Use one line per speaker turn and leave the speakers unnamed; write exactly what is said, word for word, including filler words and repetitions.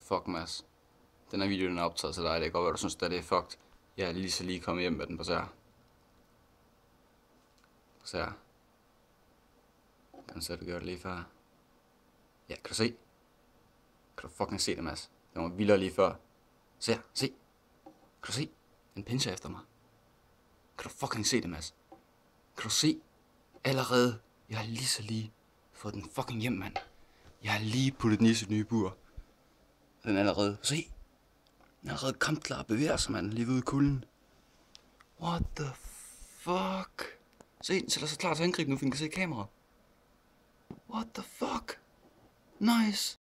Fuck, Mads. Den her video, den er optaget til dig. Det kan godt være, du synes, at det er fucked. Jeg er lige så lige kommet hjem med den på sær. På sær. Den så du gjorde det lige før. Ja, kan du se? Kan du fucking se det, Mads? Den var vildere lige før. Se her, se. Kan du se? Den pincher efter mig. Kan du fucking se det, Mads? Kan du se? Allerede. Jeg har lige så lige fået den fucking hjem, mand. Jeg har lige puttet den i sit nye bur. Den er allerede. Se. Den er allerede kampklar og bevæger sig, mand. Lige ude i kulden. What the fuck? Se, den sætter sig klar til at angribe nu, for den kan se kamera. What the fuck? Nice.